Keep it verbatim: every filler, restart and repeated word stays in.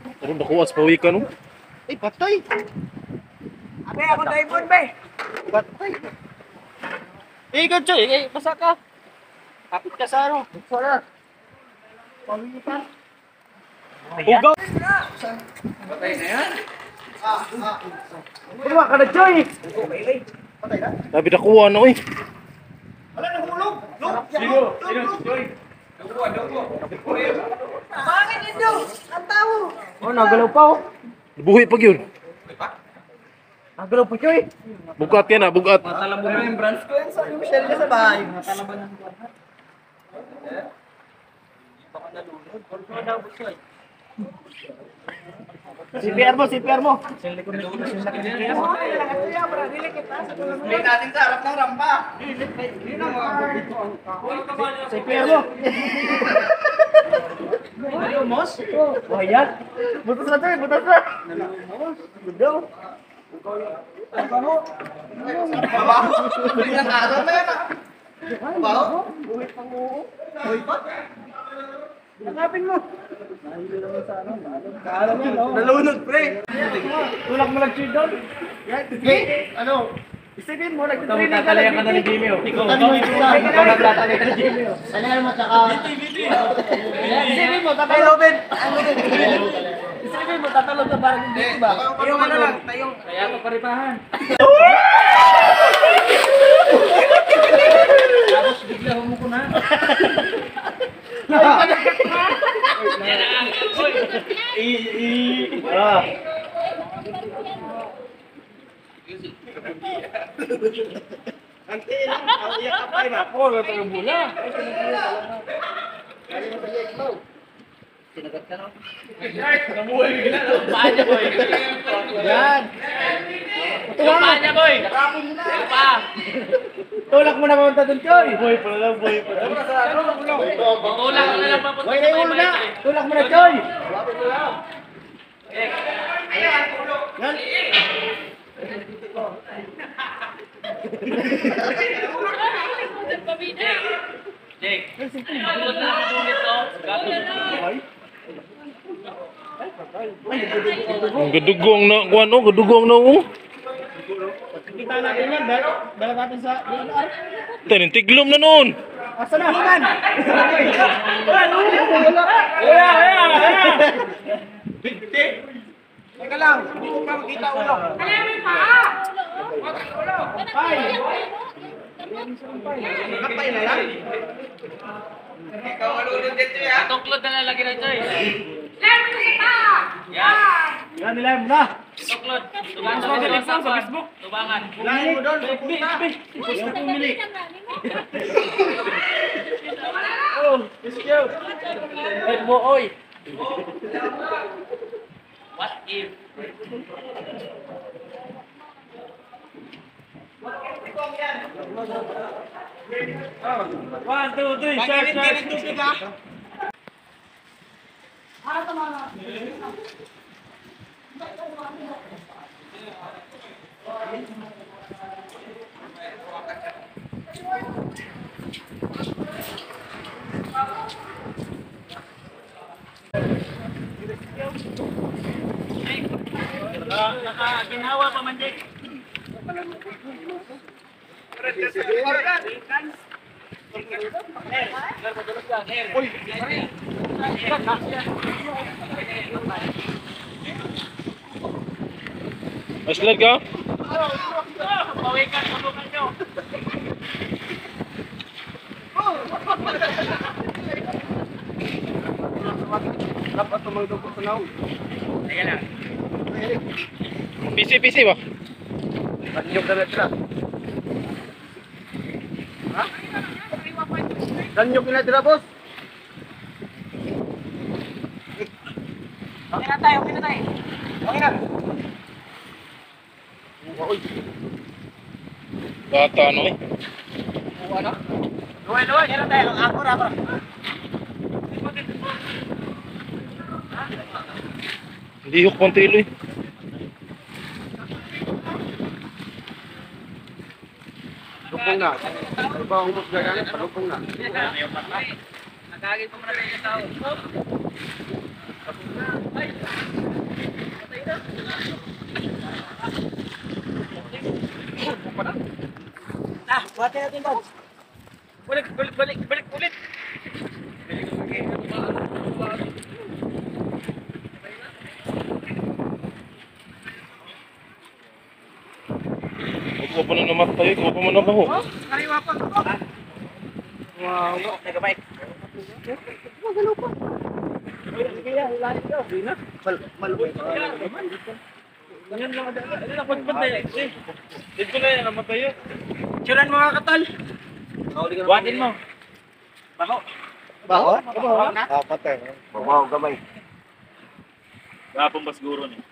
Pero nakuha sa pawikan, no? Ay, patay. Abe, ako daibon, be. Patay. Eh, ikaw, Choy. Eh, basa ka. Kapit ka sa ano. Sarap. Ugaw. Patay na yan. Buwa ka na, Choy. Patay na. Sabi nakuha na, oy. Wala, nahulog. Look. Sino? Sino si Choy? Bakit ito? Ang tao. Oh, nagalaw pa, oh. Buhi pag yun. Nagalaw pa, Choy. Bugat yan, ah, bugat. Matalabo na yung branch ko. Yan sa yung shell niya sa bahay. Matalabo na. C P R mo, C P R mo. May natin sa harap ng rampa. C P R mo. Ano, Mos? Oh, yan. Butas na to eh, butas na. Budaw. Mabaho. Ilang araw na yan ah. Mabaho. Buhay pang uho. Buhay pa. Hanapin mo. Kaalam yan, oh. Nalunod, pre. Tulak mo lang, Choy, doon. Hey, ano? Isipin mo, nag-training ka lang ng Jimmy, oh. Ikaw, Ano yung isa? ikaw nagtatalay ka ng Jimmy, oh. Ano mo, tsaka... Isipin mo, tatalo. Isipin mo, tatalo sa parang hindi, ba? Yung ano lang, tayong... Kaya ako paripahan. Tapos bigla humuko na. I i ah. Antin, ang iyak ka pa na. Oh, wala tayong bula. Sinagat ka no? Namuhay bigla. Paa niya, boy. Yan. Yung paa niya, boy. Yung paa. Tulak mo na pamunta doon, Choy. Boy, pala lang, boy. Tulak mo na lang papunta. Boy, na yung ulo na. Tulak mo na, Choy. Yan. Ang gadugong na, kuhan, oh, gadugong na, oh. Kita natin yan. Dala, dala natin sa D N R. Tanin, tiglom na noon. Asa na? Himan! Wala! Wala! Wala! Teka lang, hindi ko pa makita ulo. Ay! Kapay na yan. Ikaw malulod dito yan. Tuklod na lalagyan na, Choy. Laro ko sa pa. Yan. Yan, nila mo na. Tuklod. Tubangan sa Facebook. Tubangan. Lain mo doon, pupunta. Yung pumili. Oh, let's go. Ed mo, oy. What if? One, two, three, shot, shot. Naka-ginawa pa man, Jake. Maslad ka? Pawikan, tulungan nyo. Dapat tumagdog ko sa naw. Teka lang. Pisi-pisi ba? Banyog na sila. Ha? Banyog na sila, boss. Okay na tayo, okay na tayo. Okay na. Bata, ano eh. Ano? Luway, luway. Okay na tayo. Ako, ako. Hindi huk pang tilo eh. Lupong na. Ano ba ang humus na ganit? Palupong na. Nakagin ko muna tayo sa tao. Ah, buhatin natin, Bob. Balik, balik, balik, balik, ulit. Huwag pa na namatay, huwag pa man ako. Kaliwa pa. Wow, nagabay. Ganyan lang, ano na, pagpatay. Dito na yan, namatay yun. Tsuran mo mga katol. Buhatin mo. Bako. Baho? Bako na. Ah, patay. Babaw, gamay. Gapang basguro niya.